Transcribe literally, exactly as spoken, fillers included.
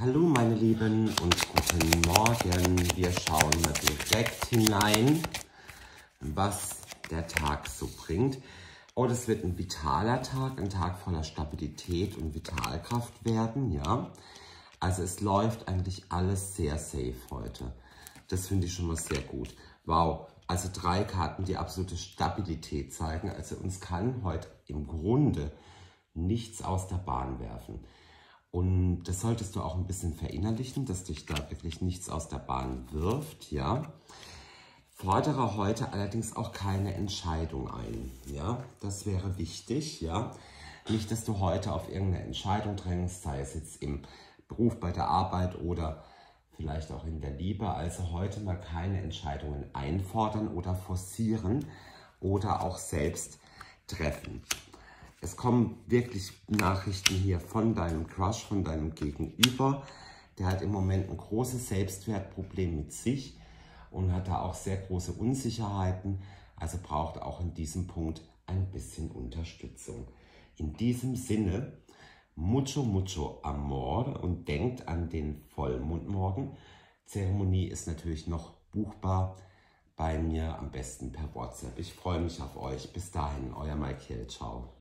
Hallo meine Lieben und guten Morgen. Wir schauen mal direkt hinein, was der Tag so bringt. Oh, das wird ein vitaler Tag, ein Tag voller Stabilität und Vitalkraft werden, ja. Also es läuft eigentlich alles sehr safe heute. Das finde ich schon mal sehr gut. Wow, also drei Karten, die absolute Stabilität zeigen. Also uns kann heute im Grunde nichts aus der Bahn werfen. Und das solltest du auch ein bisschen verinnerlichen, dass dich da wirklich nichts aus der Bahn wirft, ja. Fordere heute allerdings auch keine Entscheidung ein, ja. Das wäre wichtig, ja. Nicht, dass du heute auf irgendeine Entscheidung drängst, sei es jetzt im Beruf, bei der Arbeit oder vielleicht auch in der Liebe. Also heute mal keine Entscheidungen einfordern oder forcieren oder auch selbst treffen. Es kommen wirklich Nachrichten hier von deinem Crush, von deinem Gegenüber. Der hat im Moment ein großes Selbstwertproblem mit sich und hat da auch sehr große Unsicherheiten. Also braucht auch in diesem Punkt ein bisschen Unterstützung. In diesem Sinne, mucho, mucho amor und denkt an den Vollmond morgen. Zeremonie ist natürlich noch buchbar bei mir, am besten per WhatsApp. Ich freue mich auf euch. Bis dahin, euer Michael. Ciao.